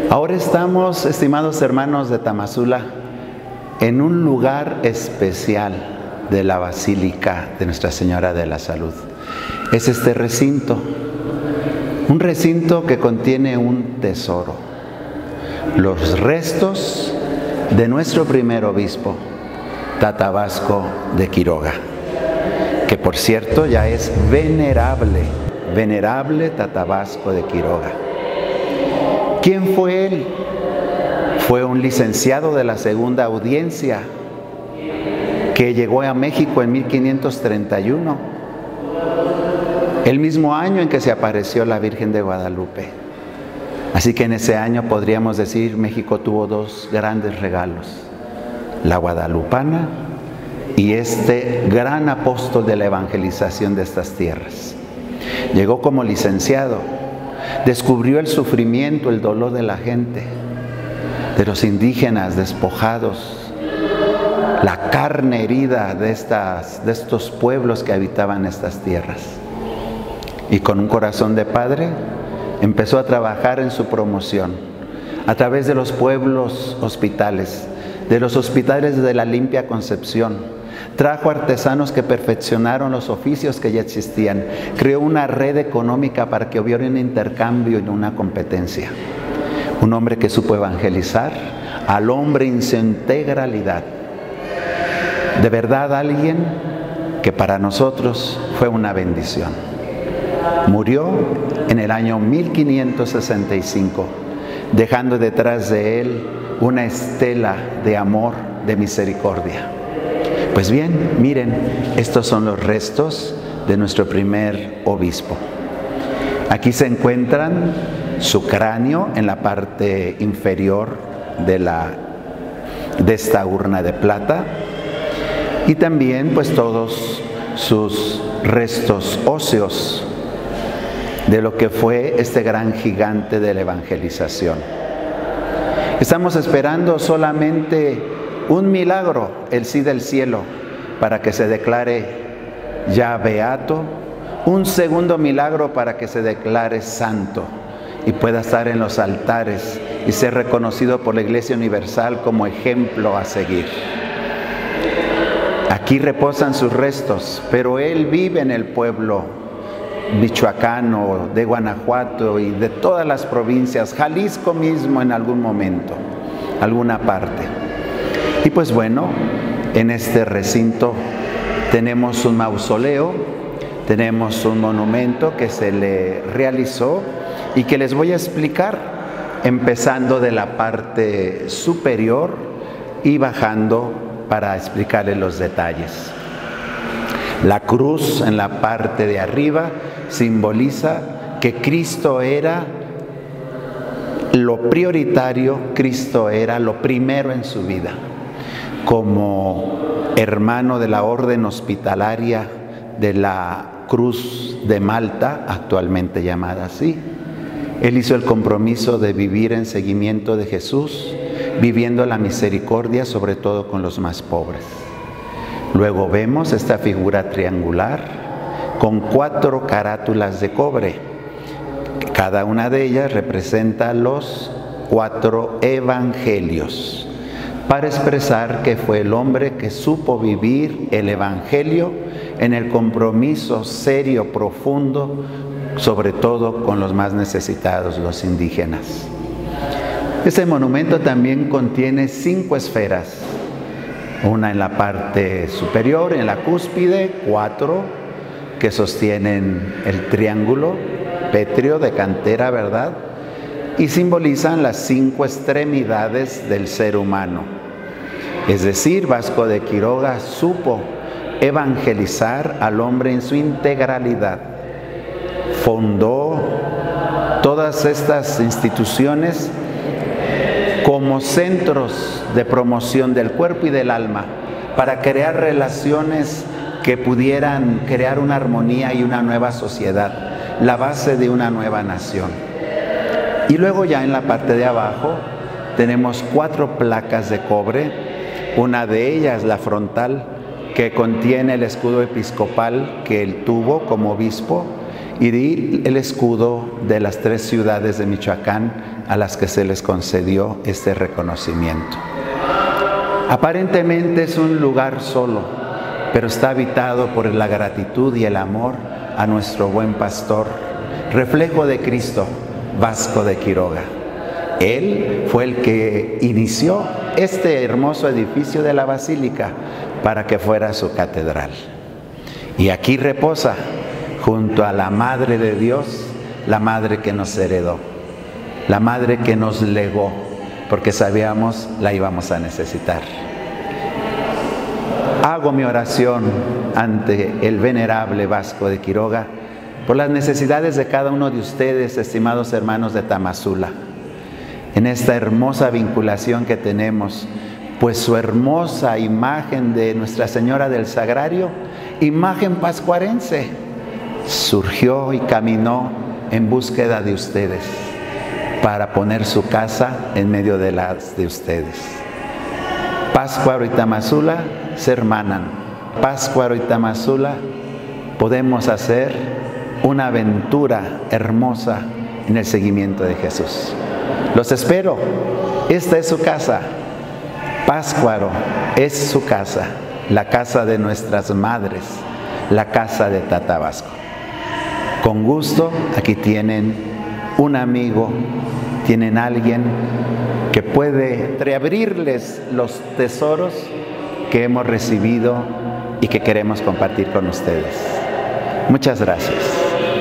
Ahora estamos, estimados hermanos de Tamazula, en un lugar especial de la Basílica de Nuestra Señora de la Salud. Es este recinto, un recinto que contiene un tesoro, los restos de nuestro primer obispo, Tata Vasco de Quiroga, que por cierto ya es venerable Tata Vasco de Quiroga. ¿Quién fue él? Fue un licenciado de la Segunda Audiencia que llegó a México en 1531, el mismo año en que se apareció la Virgen de Guadalupe. Así que en ese año podríamos decir México tuvo dos grandes regalos, la guadalupana y este gran apóstol de la evangelización de estas tierras. Llegó como licenciado, descubrió el sufrimiento, el dolor de la gente, de los indígenas despojados, la carne herida de estos pueblos que habitaban estas tierras. Y con un corazón de padre empezó a trabajar en su promoción a través de los pueblos hospitales, de los hospitales de la Limpia Concepción. Trajo artesanos que perfeccionaron los oficios que ya existían. Creó una red económica para que hubiera un intercambio y una competencia. Un hombre que supo evangelizar al hombre en su integralidad. De verdad, alguien que para nosotros fue una bendición. Murió en el año 1565, dejando detrás de él una estela de amor, de misericordia. Pues bien, miren, estos son los restos de nuestro primer obispo. Aquí se encuentran su cráneo en la parte inferior de esta urna de plata y también pues todos sus restos óseos de lo que fue este gran gigante de la evangelización. Estamos esperando solamente un milagro, el sí del cielo, para que se declare ya beato, un segundo milagro para que se declare santo y pueda estar en los altares y ser reconocido por la Iglesia Universal como ejemplo a seguir. Aquí reposan sus restos, pero él vive en el pueblo michoacano, de Guanajuato y de todas las provincias, Jalisco mismo en algún momento, alguna parte. Y pues bueno, en este recinto tenemos un mausoleo, tenemos un monumento que se le realizó y que les voy a explicar, empezando de la parte superior y bajando para explicarles los detalles. La cruz en la parte de arriba simboliza que Cristo era lo prioritario, Cristo era lo primero en su vida. Como hermano de la orden hospitalaria de la Cruz de Malta, actualmente llamada así, él hizo el compromiso de vivir en seguimiento de Jesús, viviendo la misericordia sobre todo con los más pobres. Luego vemos esta figura triangular con 4 carátulas de cobre. Cada una de ellas representa los 4 evangelios, para expresar que fue el hombre que supo vivir el evangelio en el compromiso serio, profundo, sobre todo con los más necesitados, los indígenas. Este monumento también contiene 5 esferas, una en la parte superior, en la cúspide, 4 que sostienen el triángulo pétreo de cantera, ¿verdad? Y simbolizan las 5 extremidades del ser humano. Es decir, Vasco de Quiroga supo evangelizar al hombre en su integralidad. Fundó todas estas instituciones como centros de promoción del cuerpo y del alma para crear relaciones que pudieran crear una armonía y una nueva sociedad, la base de una nueva nación. Y luego ya en la parte de abajo tenemos 4 placas de cobre, una de ellas la frontal, que contiene el escudo episcopal que él tuvo como obispo, y di el escudo de las 3 ciudades de Michoacán a las que se les concedió este reconocimiento. Aparentemente es un lugar solo, pero está habitado por la gratitud y el amor a nuestro buen pastor, reflejo de Cristo, Vasco de Quiroga. Él fue el que inició este hermoso edificio de la Basílica para que fuera su catedral. Y aquí reposa, junto a la Madre de Dios, la Madre que nos heredó, la Madre que nos legó, porque sabíamos la íbamos a necesitar. Hago mi oración ante el venerable Vasco de Quiroga por las necesidades de cada uno de ustedes, estimados hermanos de Tamazula, en esta hermosa vinculación que tenemos, pues su hermosa imagen de Nuestra Señora del Sagrario, imagen pascuarense, surgió y caminó en búsqueda de ustedes para poner su casa en medio de las de ustedes. Pátzcuaro y Tamazula se hermanan. Pátzcuaro y Tamazula podemos hacer una aventura hermosa en el seguimiento de Jesús. Los espero. Esta es su casa. Pátzcuaro es su casa, la casa de nuestras madres, la casa de Tata Vasco. Con gusto, aquí tienen un amigo, tienen alguien que puede entreabrirles los tesoros que hemos recibido y que queremos compartir con ustedes. Muchas gracias.